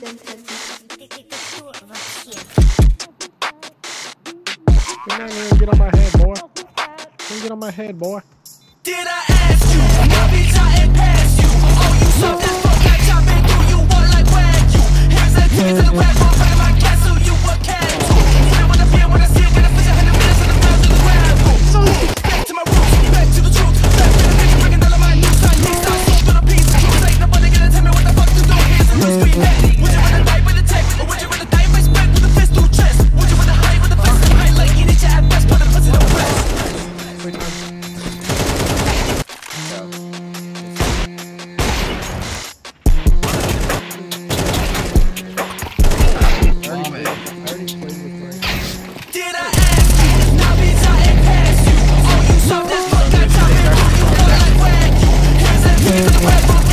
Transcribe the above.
You're not gonna get on my head, boy. Don't get on my head, boy. Did I ask you? I be trying past you. Oh, you soft as fuck, I chopping through you, walk like wagyu. Here's a ticket to the web, I'm running my castle, you a cat too. Even when I feel, when I see it, when I push 100 minutes on the ground to the gravel. Back to my roots, back to the truth. Back to the bitch, bringing all of my new style. New style, soul for the piece. Truth ain't nobody gonna tell me what the fuck to do. Here's a new street net. Would you rather die with a tape, or would you rather die by spread with a fist through chest? Would you rather hide with a fist through high like you need your at best, but the pussy don't rest? Did I ask you? I be trying past you. Oh, you soft as fuck, I chop it through you, walk like wagyu. Here's a ticket to the web,